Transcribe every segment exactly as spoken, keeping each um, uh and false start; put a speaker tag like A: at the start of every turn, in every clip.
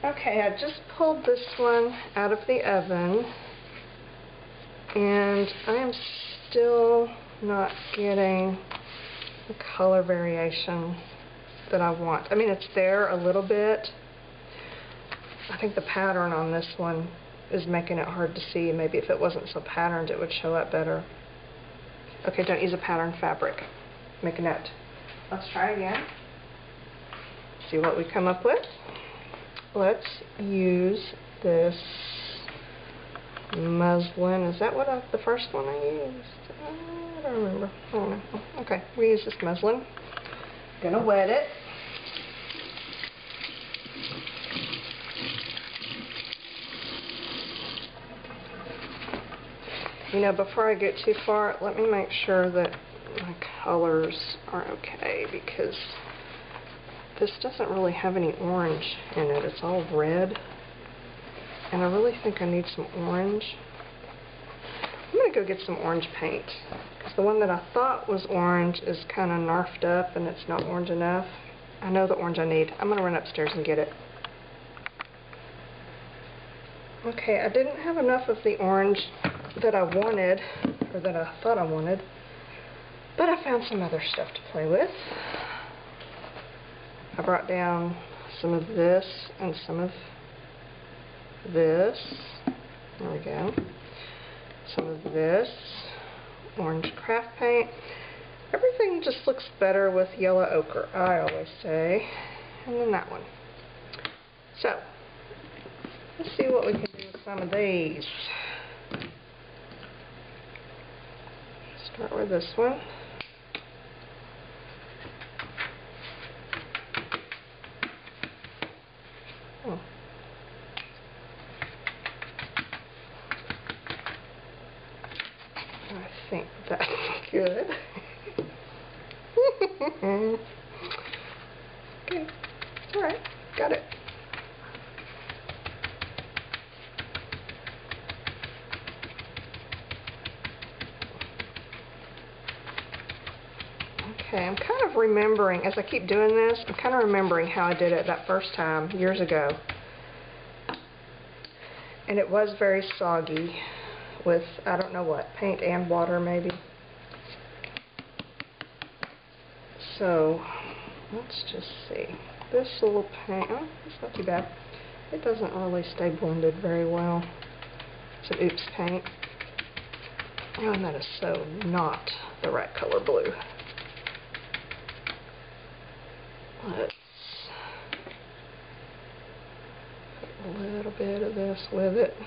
A: Okay, I just pulled this one out of the oven, and I am still not getting the color variation that I want. I mean, it's there a little bit. I think the pattern on this one is making it hard to see. Maybe if it wasn't so patterned, it would show up better. Okay, don't use a patterned fabric. Make a note. Let's try again. See what we come up with. Let's use this muslin. Is that what I, the first one I used? I don't remember. I don't know. Okay, we use this muslin. Gonna wet it. You know, before I get too far, let me make sure that my colors are okay, because this doesn't really have any orange in it. It's all red. And I really think I need some orange. I'm going to go get some orange paint, because the one that I thought was orange is kind of narfed up and it's not orange enough. I know the orange I need. I'm going to run upstairs and get it. Okay, I didn't have enough of the orange that I wanted, or that I thought I wanted, but I found some other stuff to play with. I brought down some of this and some of this. There we go. Some of this orange craft paint. Everything just looks better with yellow ochre, I always say. And then that one. So, let's see what we can do with some of these. Start with this one. Oh. I think that's good. Okay, alright, got it. Okay, I'm kind of remembering, as I keep doing this, I'm kind of remembering how I did it that first time, years ago. And it was very soggy with, I don't know what, paint and water maybe. So, let's just see. This little paint, oh, it's not too bad. It doesn't really stay blended very well. It's an Oops paint. Oh, and that is so not the right color blue. Let's put a little bit of this with it.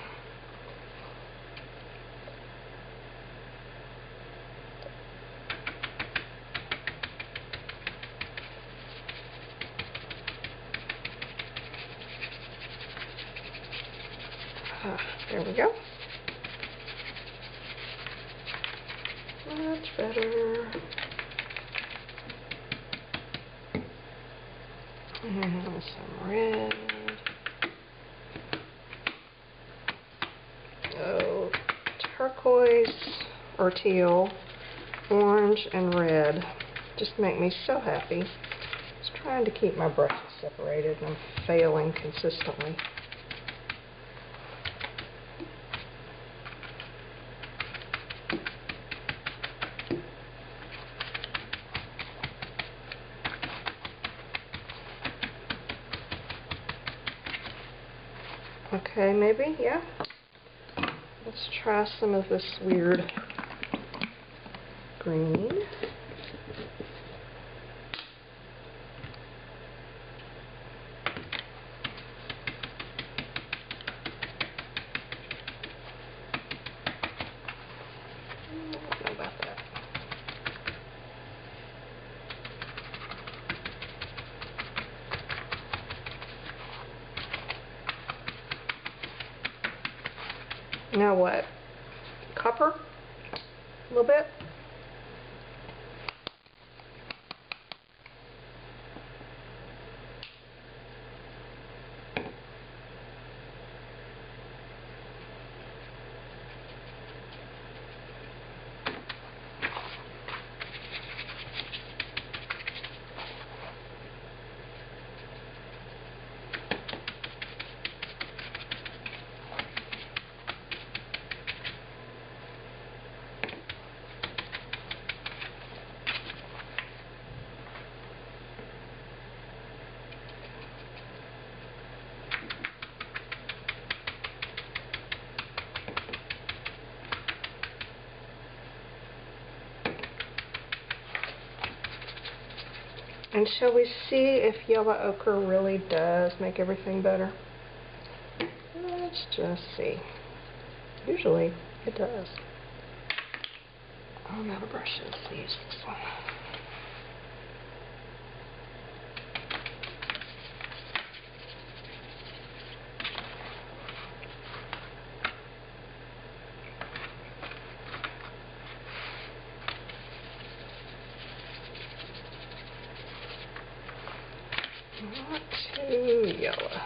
A: Ah, there we go. Much better. And some red. Oh, turquoise or teal, orange, and red. Just make me so happy. Just trying to keep my brushes separated, and I'm failing consistently. Okay, maybe, yeah. Let's try some of this weird green. I don't know about that. Now what? Copper? A little bit? And shall we see if yellow ochre really does make everything better? Let's just see. Usually it does. I'm out of brushes. Let's use this one. Not too yellow.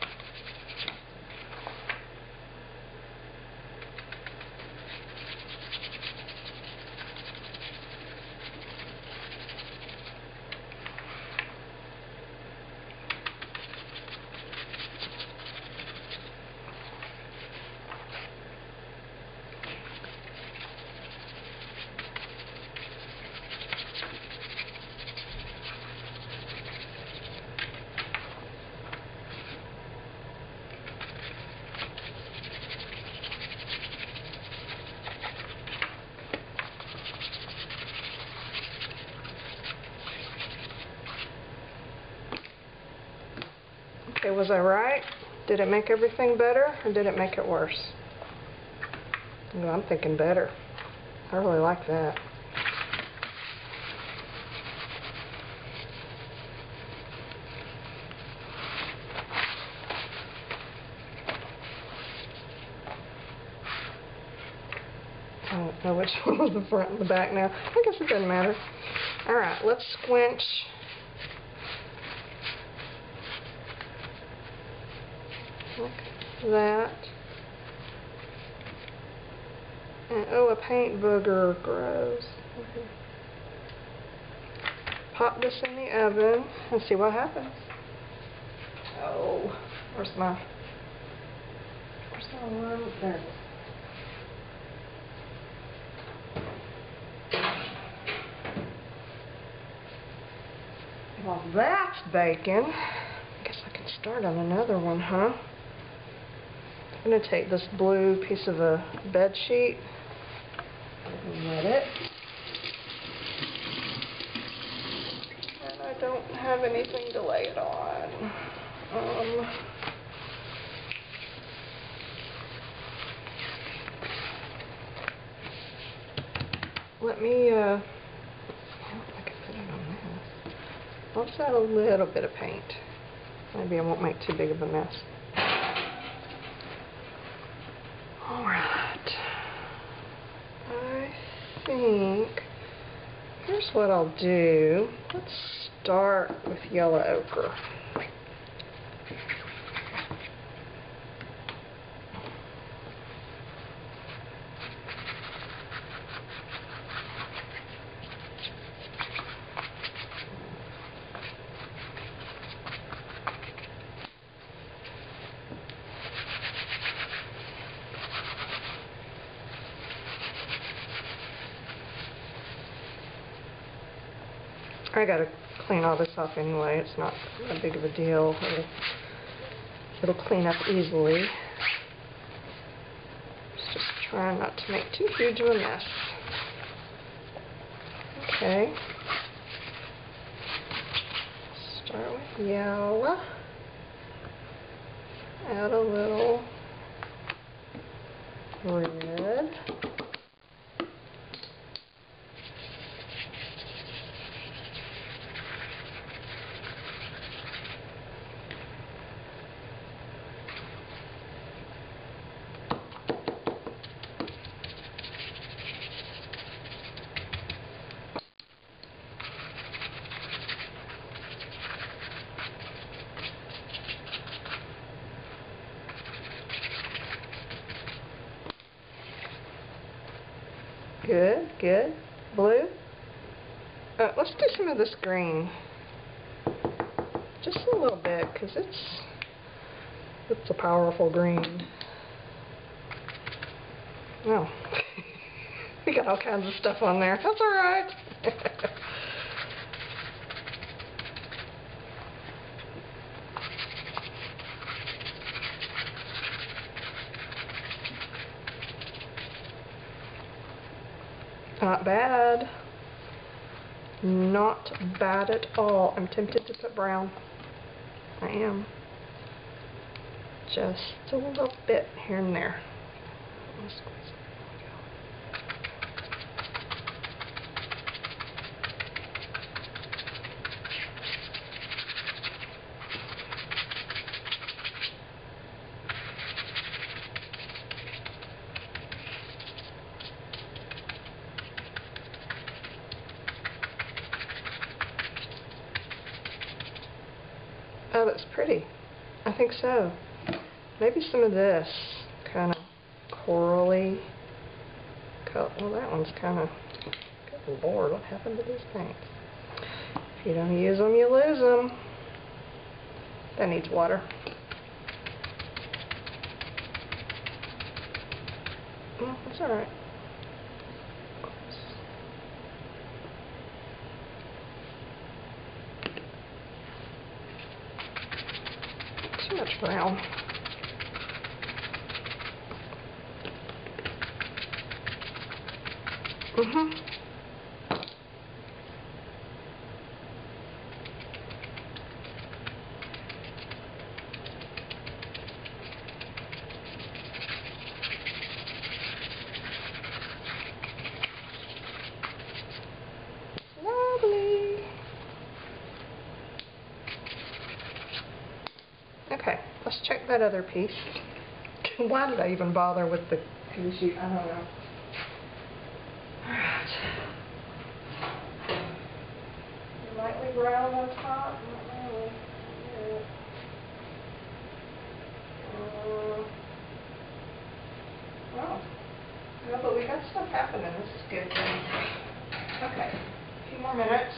A: Okay, was I right? Did it make everything better, or did it make it worse? No, I'm thinking better. I really like that. I don't know which one was the front and the back now. I guess it doesn't matter. Alright, let's squinch. Like that. And oh, a paint booger grows. Okay. Pop this in the oven and see what happens. Oh, where's my, where's my one? There it is. Well, that's bacon. I guess I can start on another one, huh? I'm going to take this blue piece of a bed sheet and wet it. And I don't have anything to lay it on. Um, let me, uh, I can put it on this. I'll just add a little bit of paint. Maybe I won't make too big of a mess. Alright. I think, here's what I'll do. Let's start with yellow ochre. I gotta clean all this off anyway. It's not that big of a deal. It'll, it'll clean up easily. Just trying not to make too huge of a mess. Okay. Start with yellow. Add a little red. Good, good. Blue. Uh, let's do some of this green. Just a little bit, because it's, it's a powerful green. Oh. We got all kinds of stuff on there. That's alright. Not bad. not bad at all. I'm tempted to put brown. I am. Just a little bit here and there. Let me squeeze it. Oh, that's pretty. I think so. Maybe some of this kind of corally color. Well, that one's kind of, good Lord, what happened to these paints? If you don't use them, you lose them. That needs water. Well, that's all right. Too much brown. Mm-hmm. Lovely. Okay, let's check that other piece. Why did I even bother with the piece sheet? I don't know. Alright. Lightly brown on top. Not really. Yeah. Uh, well, no, but we got stuff happening. This is good. Okay, a few more minutes.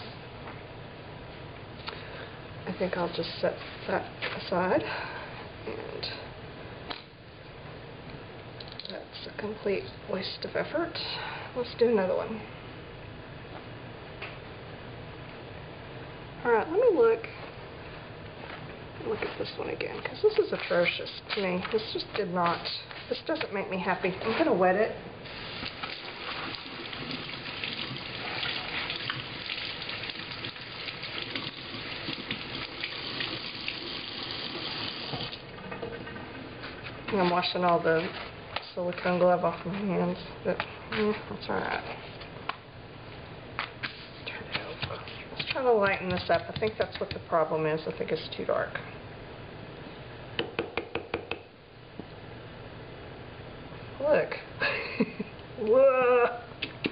A: I think I'll just set that aside, and that's a complete waste of effort. Let's do another one. Alright, let me look look at this one again, because this is atrocious to me. This just did not, this doesn't make me happy. I'm going to wet it. And I'm washing all the silicone glove off my hands, but eh, that's alright. Turn it over. Let's try to lighten this up. I think that's what the problem is. I think it's too dark. Look. Whoa.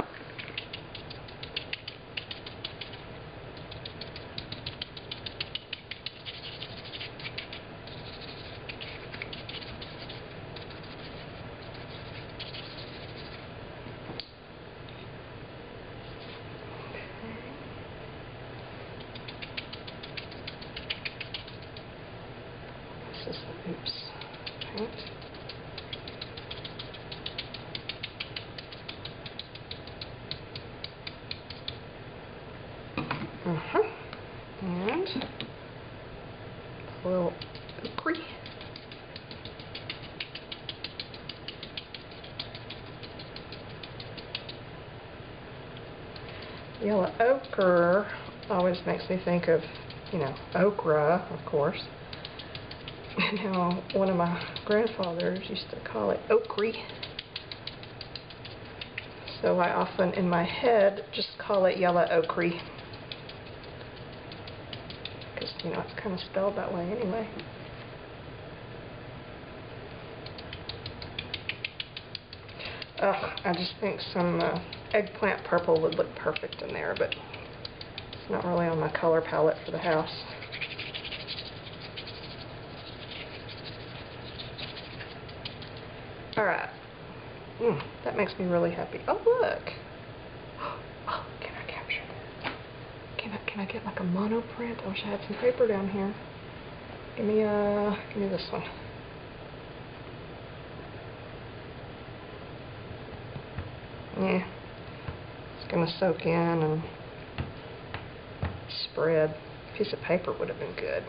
A: This is, oops, paint. Uh-huh. And a little ochre. Yellow ochre always makes me think of, you know, okra, of course. And how one of my grandfathers used to call it ochre. So I often, in my head, just call it yellow ochre. Because, you know, it's kind of spelled that way anyway. Ugh, I just think some uh, eggplant purple would look perfect in there, but it's not really on my color palette for the house. Alright. Mm, that makes me really happy. Oh, look! Oh, can I capture that? Can I, can I get like a monoprint? I wish I had some paper down here. Give me, uh, give me this one. Yeah. It's gonna soak in and spread. A piece of paper would have been good.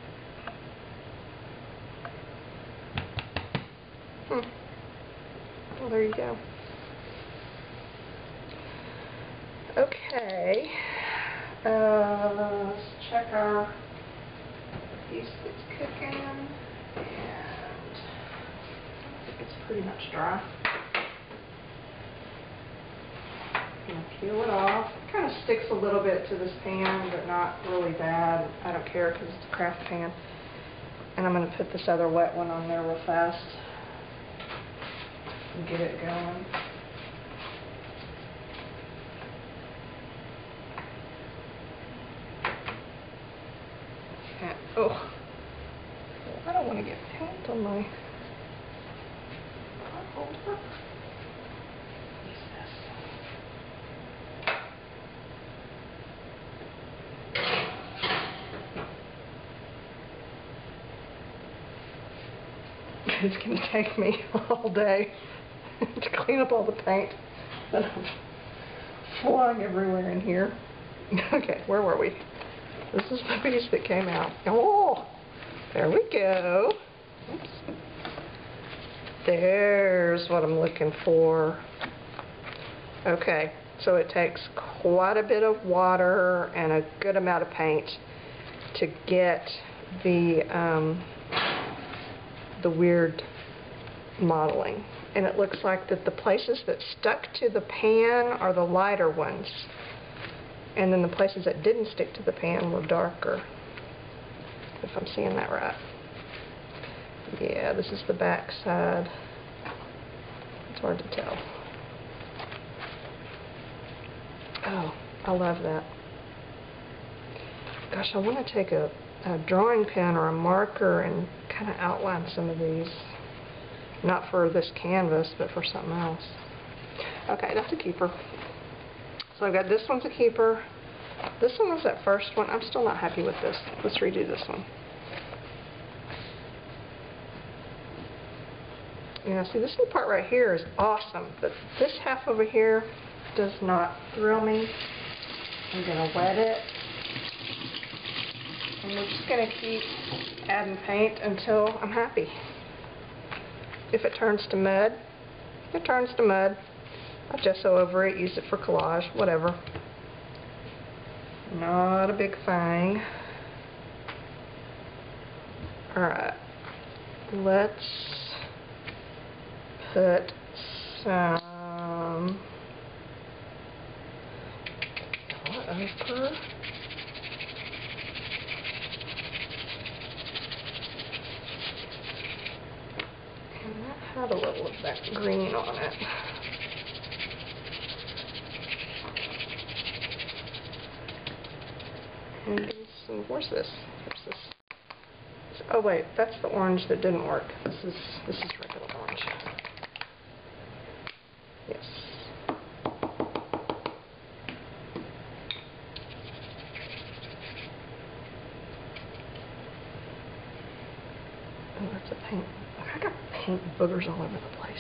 A: Hmm. Well, there you go. Okay. Uh, let's check our piece that's cooking. And I think it's pretty much dry. I'm going to peel it off. It kind of sticks a little bit to this pan, but not really bad. I don't care because it's a craft pan. And I'm going to put this other wet one on there real fast and get it going. And, oh, I don't want to get paint on my pot holder. What is this? It's going to take me all day to clean up all the paint that I'm flying everywhere in here. Okay, where were we? This is the piece that came out. Oh, there we go. Oops. There's what I'm looking for. Okay, so it takes quite a bit of water and a good amount of paint to get the um, the weird modeling. And it looks like that the places that stuck to the pan are the lighter ones. And then the places that didn't stick to the pan were darker, if I'm seeing that right. Yeah, this is the back side. It's hard to tell. Oh, I love that. Gosh, I want to take a, a drawing pen or a marker and kind of outline some of these. Not for this canvas, but for something else. Okay, that's a keeper. So I've got this one's a keeper. This one was that first one. I'm still not happy with this. Let's redo this one. You know, see, this little part right here is awesome, but this half over here does not thrill me. I'm going to wet it. And we're just going to keep adding paint until I'm happy. If it turns to mud, it turns to mud. I gesso over it, use it for collage, whatever. Not a big thing. Alright, let's put some over. And that had a little of that green on it. And some, where's this? Where's this? Oh wait, that's the orange that didn't work. This is this is regular orange. Yes. Oh, that's a paint. I got paint boogers all over the place.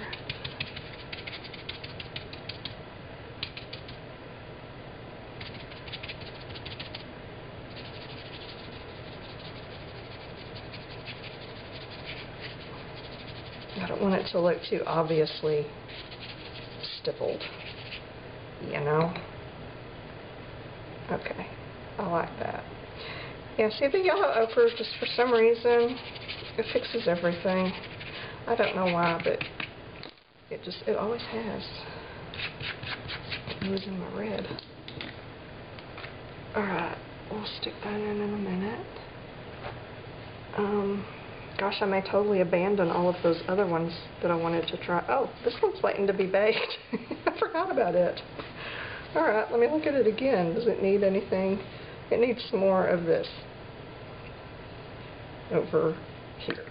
A: I don't want it to look too obviously stippled, you know? Okay, I like that. Yeah, see the yellow ochre, just for some reason, it fixes everything. I don't know why, but it just, it always has. I'm losing my red. Alright, we'll stick that in in a minute. Um... Gosh, I may totally abandon all of those other ones that I wanted to try. Oh, this one's waiting to be baked. I forgot about it. Alright, let me look at it again. Does it need anything? It needs some more of this over here.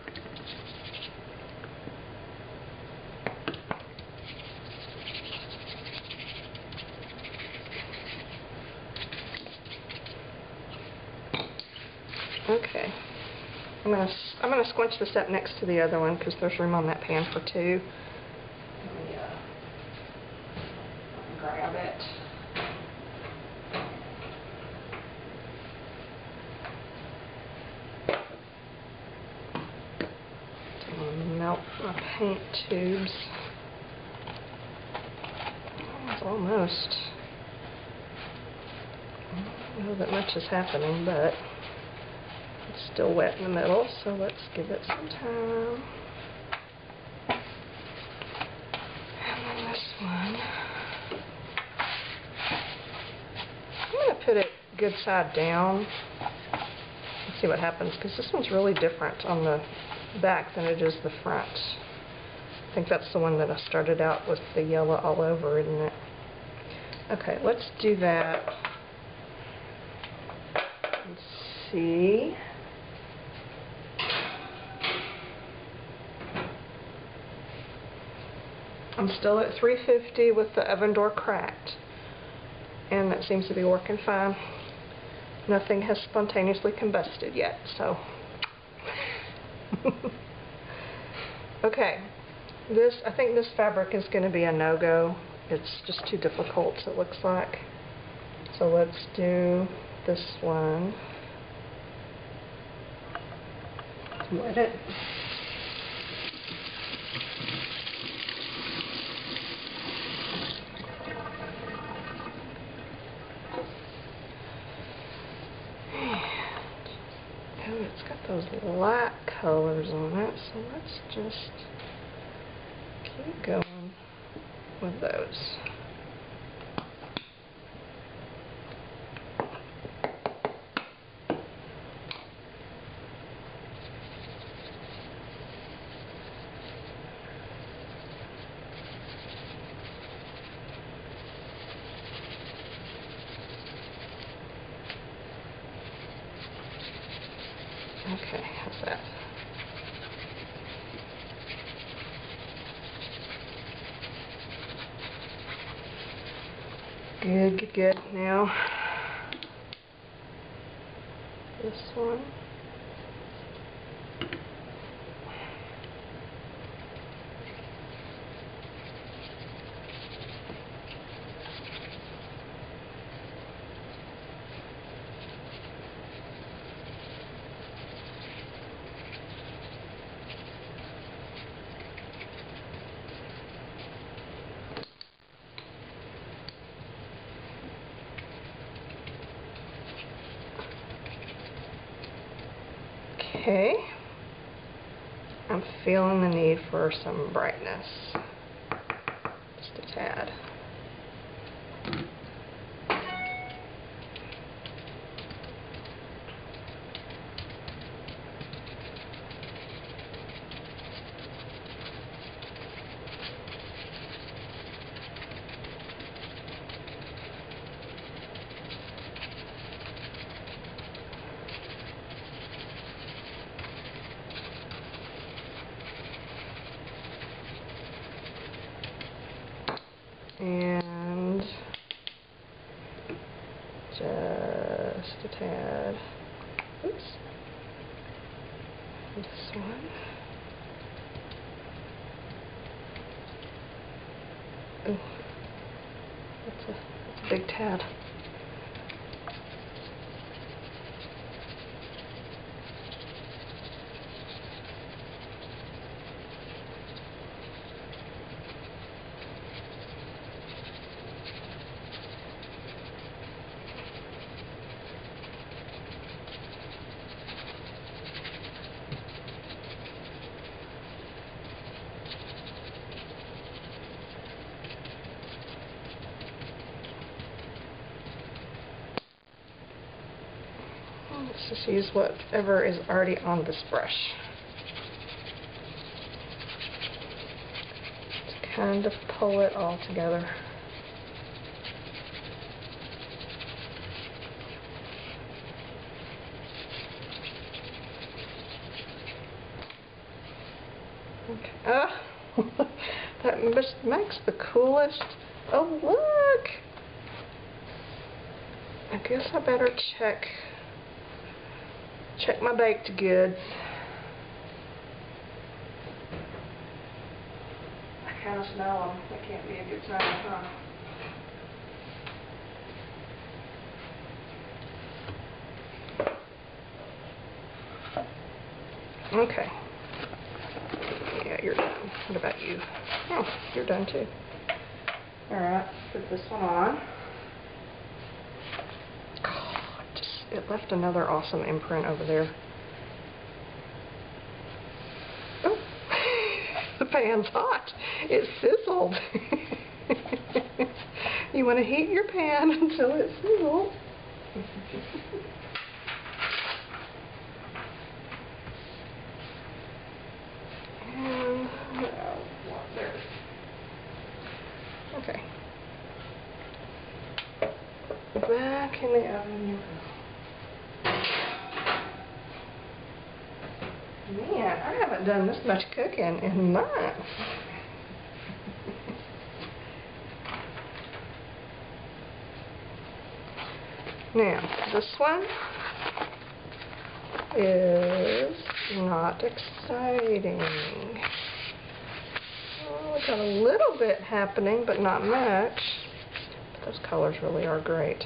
A: Okay. I'm gonna I'm gonna squinch this up next to the other one because there's room on that pan for two. Let me uh, grab it. I'm gonna melt my paint tubes. It's almost, I don't know that much is happening, but it's still wet in the middle, so let's give it some time. And then this one, I'm going to put it good side down. Let's see what happens, because this one's really different on the back than it is the front. I think that's the one that I started out with the yellow all over, isn't it? Okay, let's do that. Let's see. I'm still at three fifty with the oven door cracked, and that seems to be working fine. Nothing has spontaneously combusted yet, so. Okay, this, I think this fabric is going to be a no-go. It's just too difficult, it looks like. So let's do this one. Wet it. Oh, it's got those light colors on it, so let's just keep going with those. Okay, how's that? Good, good, good. Now, this one. Okay, I'm feeling the need for some brightness, just a tad. And just a tad. Oops. This one. Ooh. That's a, that's a big tad. Let's just use whatever is already on this brush to kind of pull it all together. Okay. Ah, that makes the coolest. Oh, look! I guess I better check. Check my baked goods. I kind of smell them. That can't be a good sign, huh? Okay. Yeah, you're done. What about you? Oh, you're done too. Alright, put this one on. Oh, it, just, it left another awesome imprint over there. Oh, the pan's hot. It sizzled. You want to heat your pan until it sizzles. And, oh, there. Okay. Back in the oven you go. Man, I haven't done this much cooking in months. Now, this one is not exciting. Well, we got a little bit happening, but not much. But those colors really are great.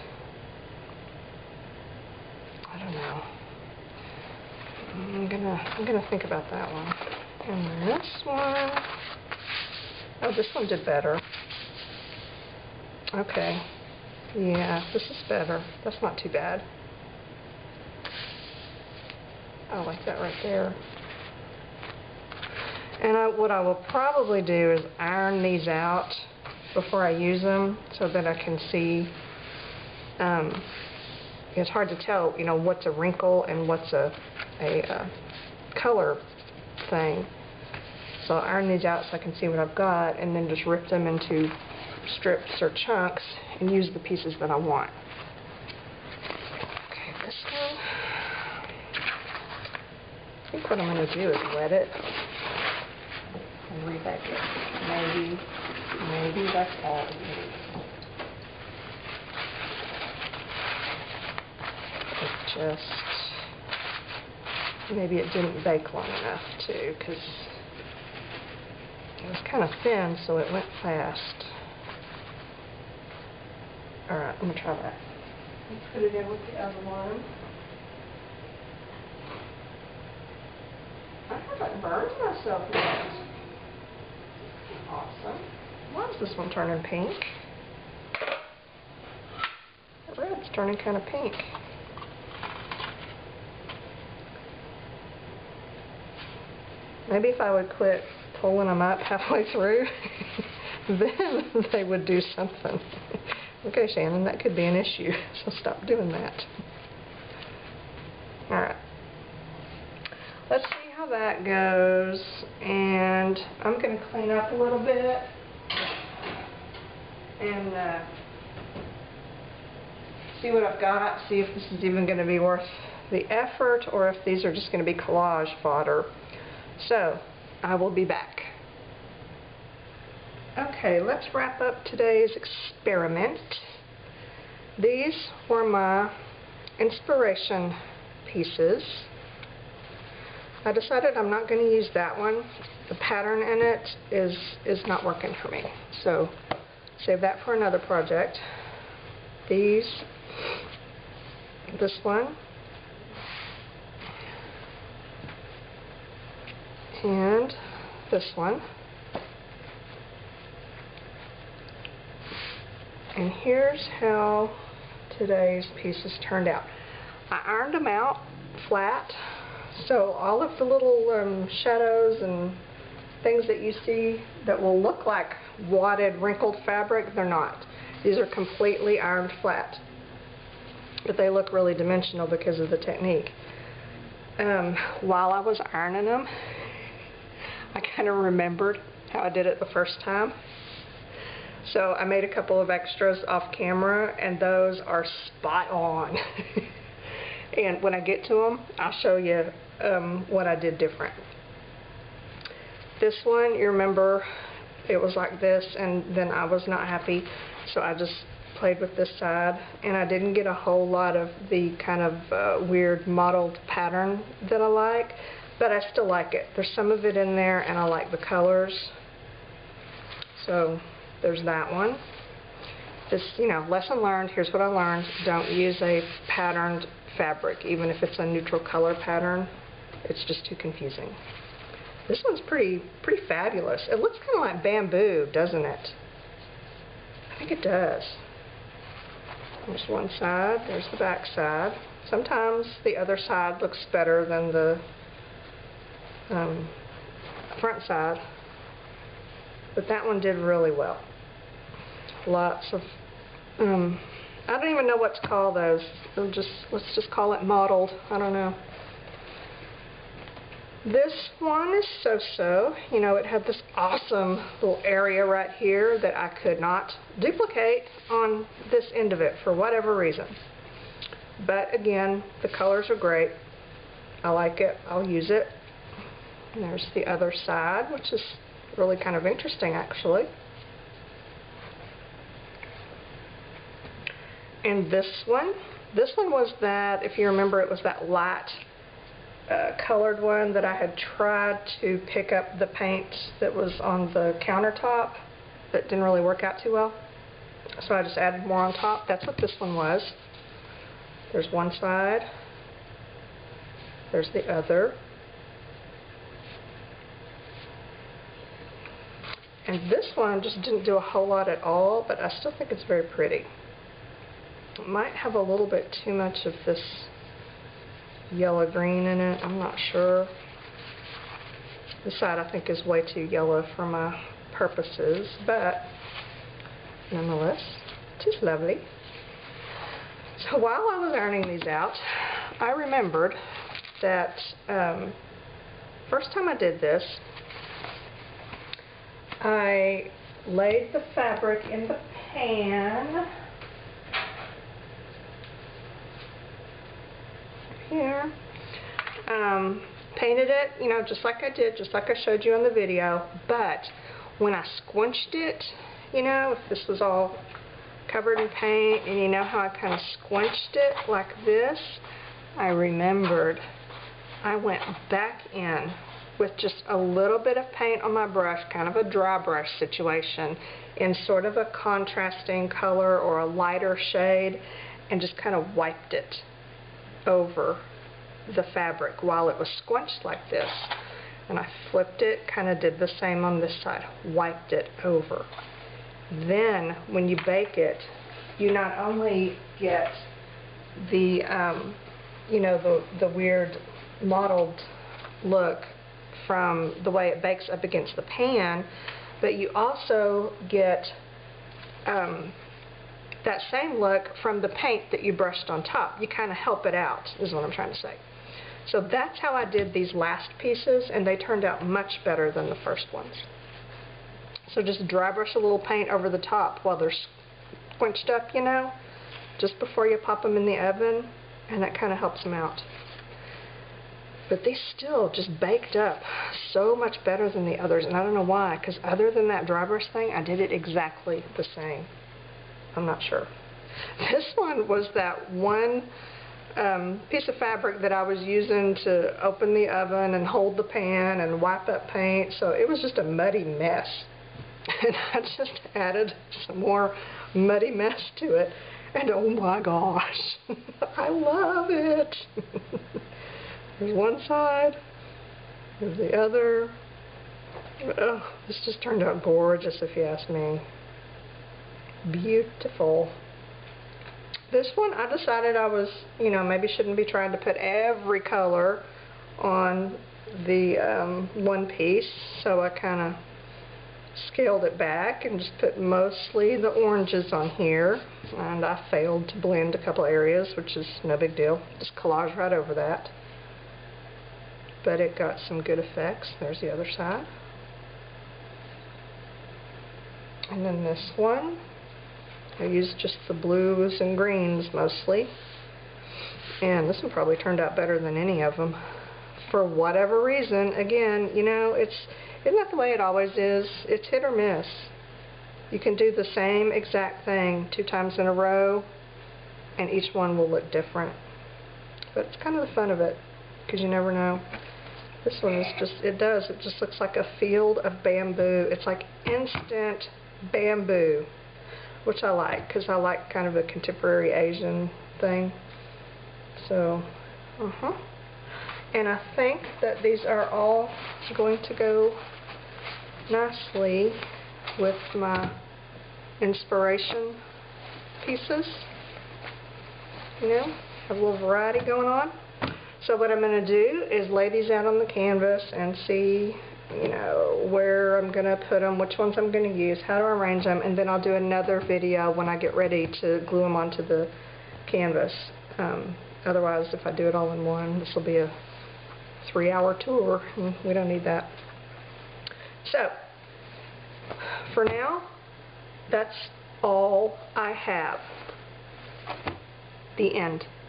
A: I don't know. I'm gonna I'm gonna think about that one. And this one. Oh, this one did better. Okay. Yeah, this is better. That's not too bad. I like that right there. And I, what I will probably do is iron these out before I use them so that I can see. Um, it's hard to tell, you know, what's a wrinkle and what's a, a, a color thing. So I'll iron these out so I can see what I've got and then just rip them into strips or chunks and use the pieces that I want. Okay, this one. I think what I'm going to do is wet it and rebake it. Maybe, maybe that's all it needs. It just, maybe it didn't bake long enough too, because it was kind of thin, so it went fast. Alright, I'm going to try that. Let's put it in with the other one. I haven't burned myself yet. Awesome. Why is this one turning pink? The red's turning kind of pink. Maybe if I would quit pulling them up halfway through, then they would do something. Okay, Shannon, that could be an issue, so stop doing that. Alright. Let's see how that goes, and I'm going to clean up a little bit and uh, see what I've got, see if this is even going to be worth the effort or if these are just going to be collage fodder. So, I will be back. Okay, let's wrap up today's experiment. These were my inspiration pieces. I decided I'm not going to use that one. The pattern in it is, is not working for me. So, save that for another project. These, this one, and this one. And here's how today's pieces turned out. I ironed them out flat, so all of the little um, shadows and things that you see that will look like wadded, wrinkled fabric, they're not. These are completely ironed flat, but they look really dimensional because of the technique. Um, while I was ironing them, I kind of remembered how I did it the first time. So I made a couple of extras off camera, and those are spot on. And when I get to them, I'll show you um, what I did different. This one, you remember, it was like this, and then I was not happy, so I just played with this side, and I didn't get a whole lot of the kind of uh, weird mottled pattern that I like, but I still like it. There's some of it in there, and I like the colors. So there's that one. This, you know, lesson learned. Here's what I learned. Don't use a patterned fabric, even if it's a neutral color pattern. It's just too confusing. This one's pretty, pretty fabulous. It looks kind of like bamboo, doesn't it? think it does. There's one side, there's the back side. Sometimes the other side looks better than the um, front side, but that one did really well. Lots of, um, I don't even know what to call those. They'll just, let's just call it mottled. I don't know. This one is so-so. You know, it had this awesome little area right here that I could not duplicate on this end of it for whatever reason. But again, the colors are great. I like it. I'll use it. And there's the other side, which is really kind of interesting, actually. And this one, this one was that, if you remember, it was that light Uh, colored one that I had tried to pick up the paint that was on the countertop that didn't really work out too well. So I just added more on top. That's what this one was. There's one side. There's the other. And this one just didn't do a whole lot at all, but I still think it's very pretty. It might have a little bit too much of this yellow green in it. I'm not sure. This side I think is way too yellow for my purposes, but nonetheless, it is lovely. So while I was ironing these out, I remembered that um, first time I did this, I laid the fabric in the pan here, um, painted it, you know, just like I did, just like I showed you on the video, but when I squinched it, you know, if this was all covered in paint, and you know how I kind of squinched it like this, I remembered I went back in with just a little bit of paint on my brush, kind of a dry brush situation, in sort of a contrasting color or a lighter shade, and just kind of wiped it over the fabric while it was squunched like this. And I flipped it, kind of did the same on this side, wiped it over. Then when you bake it, you not only get the um, you know, the, the weird mottled look from the way it bakes up against the pan, but you also get um, that same look from the paint that you brushed on top. You kind of help it out, is what I'm trying to say. So that's how I did these last pieces, and they turned out much better than the first ones. So just dry brush a little paint over the top while they're squinched up, you know, just before you pop them in the oven, and that kind of helps them out. But they still just baked up so much better than the others, and I don't know why, because other than that dry brush thing, I did it exactly the same. I'm not sure. This one was that one um, piece of fabric that I was using to open the oven and hold the pan and wipe up paint, so it was just a muddy mess. And I just added some more muddy mess to it, and oh my gosh, I love it. There's one side, there's the other. Oh, this just turned out gorgeous if you ask me. Beautiful. This one, I decided I was, you know, maybe shouldn't be trying to put every color on the um, one piece, so I kind of scaled it back and just put mostly the oranges on here, and I failed to blend a couple areas, which is no big deal. Just collage right over that. But it got some good effects. There's the other side. And then this one, I used just the blues and greens mostly. And this one probably turned out better than any of them. For whatever reason, again, you know, it's isn't that the way it always is? It's hit or miss. You can do the same exact thing two times in a row, and each one will look different. But it's kind of the fun of it, because you never know. This one is just, it does, it just looks like a field of bamboo. It's like instant bamboo, which I like, because I like kind of a contemporary Asian thing. So, uh-huh. And I think that these are all going to go nicely with my inspiration pieces. You know, have a little variety going on. So what I'm going to do is lay these out on the canvas and see, you know, where I'm going to put them, which ones I'm going to use, how to arrange them, and then I'll do another video when I get ready to glue them onto the canvas. Um, otherwise, if I do it all in one, this will be a three-hour tour, and we don't need that. So, for now, that's all I have. The end.